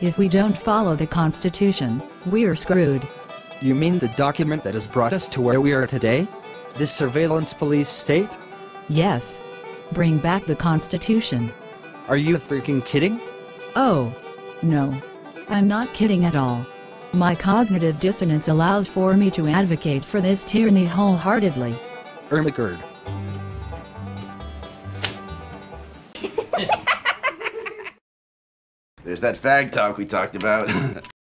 If we don't follow the Constitution, we're screwed. You mean the document that has brought us to where we are today? This surveillance police state? Yes. Bring back the Constitution. Are you freaking kidding? Oh. No. I'm not kidding at all. My cognitive dissonance allows for me to advocate for this tyranny wholeheartedly. Ermagerd. There's that fag talk we talked about.